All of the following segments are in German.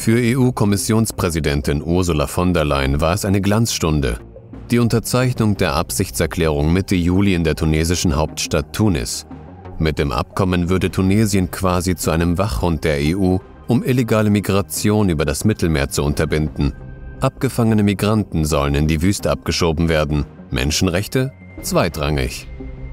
Für EU-Kommissionspräsidentin Ursula von der Leyen war es eine Glanzstunde. Die Unterzeichnung der Absichtserklärung Mitte Juli in der tunesischen Hauptstadt Tunis. Mit dem Abkommen würde Tunesien quasi zu einem Wachhund der EU, um illegale Migration über das Mittelmeer zu unterbinden. Abgefangene Migranten sollen in die Wüste abgeschoben werden. Menschenrechte? Zweitrangig.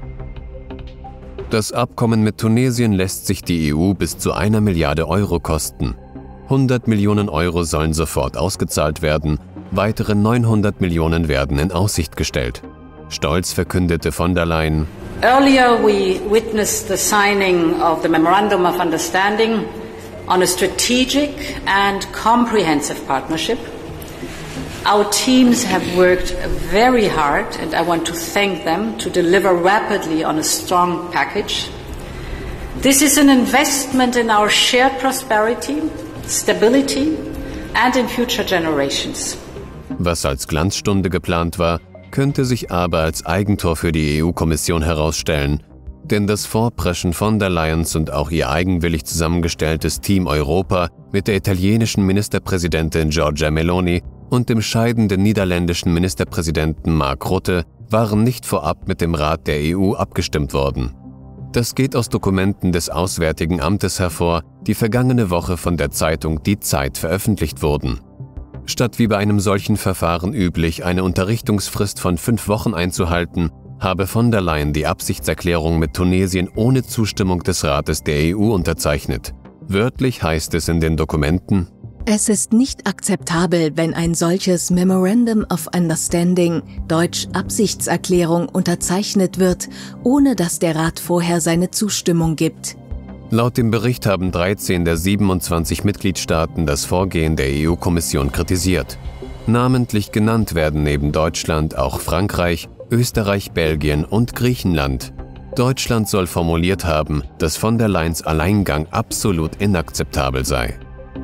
Das Abkommen mit Tunesien lässt sich die EU bis zu 1 Milliarde Euro kosten. 100 Millionen Euro sollen sofort ausgezahlt werden, weitere 900 Millionen werden in Aussicht gestellt. Stolz verkündete von der Leyen: Earlier we witnessed the signing of the Memorandum of Understanding on a strategic and comprehensive partnership. Our teams have worked very hard and I want to thank them to deliver rapidly on a strong package. This is an investment in our shared prosperity, stability and in future generations. Was als Glanzstunde geplant war, könnte sich aber als Eigentor für die EU-Kommission herausstellen. Denn das Vorpreschen von der Leyens und auch ihr eigenwillig zusammengestelltes Team Europa mit der italienischen Ministerpräsidentin Giorgia Meloni und dem scheidenden niederländischen Ministerpräsidenten Mark Rutte waren nicht vorab mit dem Rat der EU abgestimmt worden. Das geht aus Dokumenten des Auswärtigen Amtes hervor, die vergangene Woche von der Zeitung Die Zeit veröffentlicht wurden. Statt wie bei einem solchen Verfahren üblich eine Unterrichtungsfrist von 5 Wochen einzuhalten, habe von der Leyen die Absichtserklärung mit Tunesien ohne Zustimmung des Rates der EU unterzeichnet. Wörtlich heißt es in den Dokumenten: Es ist nicht akzeptabel, wenn ein solches Memorandum of Understanding, deutsch Absichtserklärung, unterzeichnet wird, ohne dass der Rat vorher seine Zustimmung gibt. Laut dem Bericht haben 13 der 27 Mitgliedstaaten das Vorgehen der EU-Kommission kritisiert. Namentlich genannt werden neben Deutschland auch Frankreich, Österreich, Belgien und Griechenland. Deutschland soll formuliert haben, dass von der Leyens Alleingang absolut inakzeptabel sei.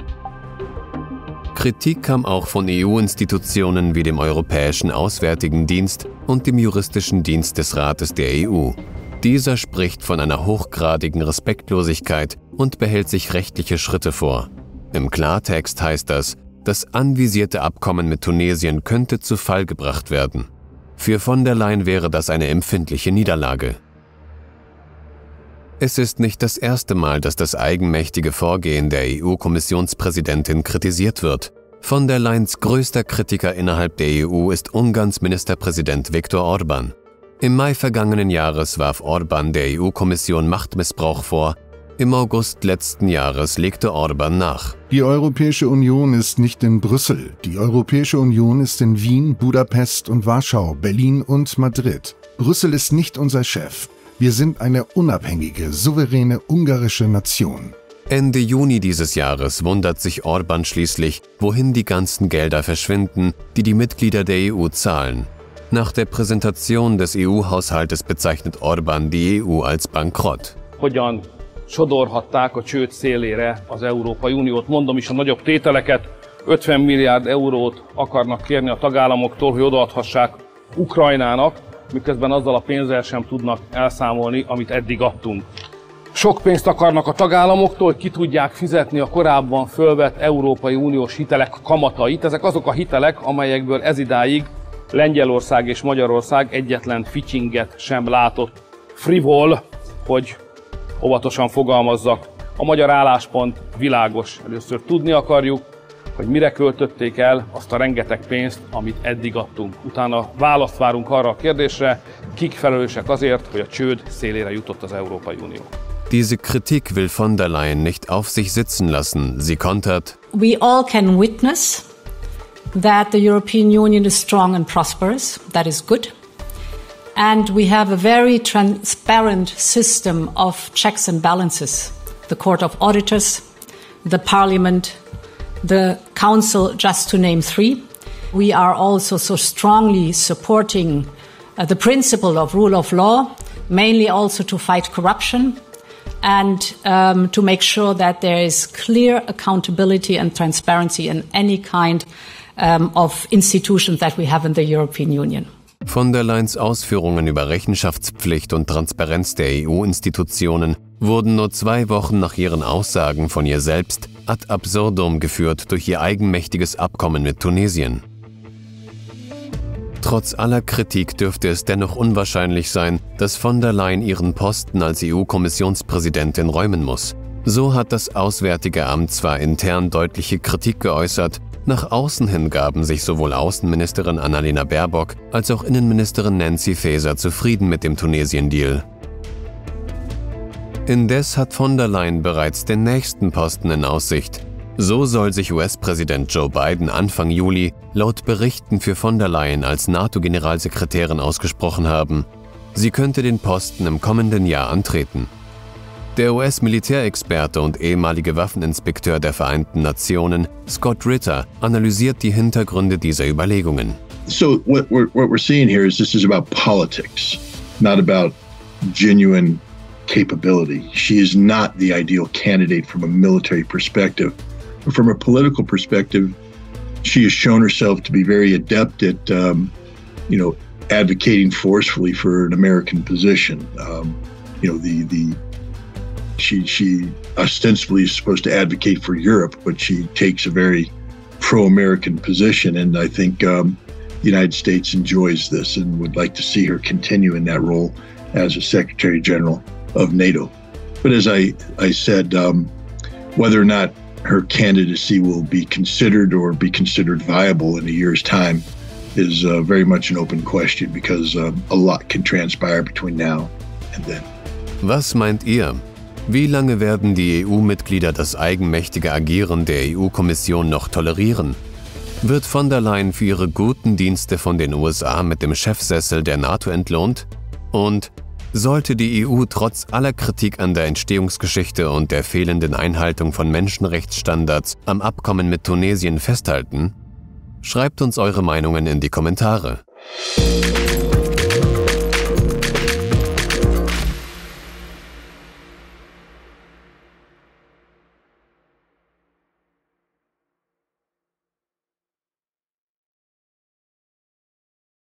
Kritik kam auch von EU-Institutionen wie dem Europäischen Auswärtigen Dienst und dem Juristischen Dienst des Rates der EU. Dieser spricht von einer hochgradigen Respektlosigkeit und behält sich rechtliche Schritte vor. Im Klartext heißt das anvisierte Abkommen mit Tunesien könnte zu Fall gebracht werden. Für von der Leyen wäre das eine empfindliche Niederlage. Es ist nicht das erste Mal, dass das eigenmächtige Vorgehen der EU-Kommissionspräsidentin kritisiert wird. Von der Leyens größter Kritiker innerhalb der EU ist Ungarns Ministerpräsident Viktor Orbán. Im Mai vergangenen Jahres warf Orbán der EU-Kommission Machtmissbrauch vor. Im August letzten Jahres legte Orbán nach. Die Europäische Union ist nicht in Brüssel. Die Europäische Union ist in Wien, Budapest und Warschau, Berlin und Madrid. Brüssel ist nicht unser Chef. Wir sind eine unabhängige, souveräne ungarische Nation. Ende Juni dieses Jahres wundert sich Orbán schließlich, wohin die ganzen Gelder verschwinden, die die Mitglieder der EU zahlen. Nach der Präsentation des EU-Haushaltes bezeichnet Orbán die EU als bankrott. Hogyan sodorhatták a csőd szélére az Európai Uniót? Mondom is a nagyobb tételeket, 50 milliárd eurót akarnak kérni a tagállamoktól, hogy odaadhassák Ukrajnának, miközben azzal a pénzzel sem tudnak elszámolni, amit eddig adtunk. Sok pénzt akarnak a tagállamoktól, hogy ki tudják fizetni a korábban fölvett Európai Uniós hitelek kamatait. Ezek azok a hitelek, amelyekből ezidáig Lengyelország és Magyarország egyetlen ficsinget sem látott. Frivol, hogy óvatosan fogalmazzak. A magyar álláspont világos. Először tudni akarjuk, hogy mire költötték el azt a rengeteg pénzt, amit eddig adtunk. Utána választ várunk arra a kérdésre, kik felelősek azért, hogy a csőd szélére jutott az Európai Unió. Diese Kritik will von der Leyen nicht auf sich sitzen lassen. Sie kontert: We all can witness that the European Union is strong and prosperous. That is good. And we have a very transparent system of checks and balances. The Court of Auditors, the Parliament, the Council, just to name 3. We are also so strongly supporting the principle of rule of law, mainly also to fight corruption and to make sure that there is clear accountability and transparency in any kind of institutions that we have in the European Union. Von der Leyens Ausführungen über Rechenschaftspflicht und Transparenz der EU-Institutionen wurden nur 2 Wochen nach ihren Aussagen von ihr selbst ad absurdum geführt durch ihr eigenmächtiges Abkommen mit Tunesien. Trotz aller Kritik dürfte es dennoch unwahrscheinlich sein, dass von der Leyen ihren Posten als EU-Kommissionspräsidentin räumen muss. So hat das Auswärtige Amt zwar intern deutliche Kritik geäußert, nach außen hin gaben sich sowohl Außenministerin Annalena Baerbock als auch Innenministerin Nancy Faeser zufrieden mit dem Tunesien-Deal. Indes hat von der Leyen bereits den nächsten Posten in Aussicht. So soll sich US-Präsident Joe Biden Anfang Juli laut Berichten für von der Leyen als NATO-Generalsekretärin ausgesprochen haben. Sie könnte den Posten im kommenden Jahr antreten. Der US-Militärexperte und ehemalige Waffeninspekteur der Vereinten Nationen, Scott Ritter, analysiert die Hintergründe dieser Überlegungen. So what we're seeing here is this is about politics, not about genuine capability. She is not the ideal candidate from a military perspective. But from a political perspective, she has shown herself to be very adept at, advocating forcefully for an American position. She ostensibly is supposed to advocate for Europe, but she takes a very pro-American position, and I think the United States enjoys this and would like to see her continue in that role as a Secretary General of NATO. But as I said, whether or not her candidacy will be considered or be considered viable in a year's time is very much an open question, because a lot can transpire between now and then. Was meint ihr? Wie lange werden die EU-Mitglieder das eigenmächtige Agieren der EU-Kommission noch tolerieren? Wird von der Leyen für ihre guten Dienste von den USA mit dem Chefsessel der NATO entlohnt? Und sollte die EU trotz aller Kritik an der Entstehungsgeschichte und der fehlenden Einhaltung von Menschenrechtsstandards am Abkommen mit Tunesien festhalten? Schreibt uns eure Meinungen in die Kommentare.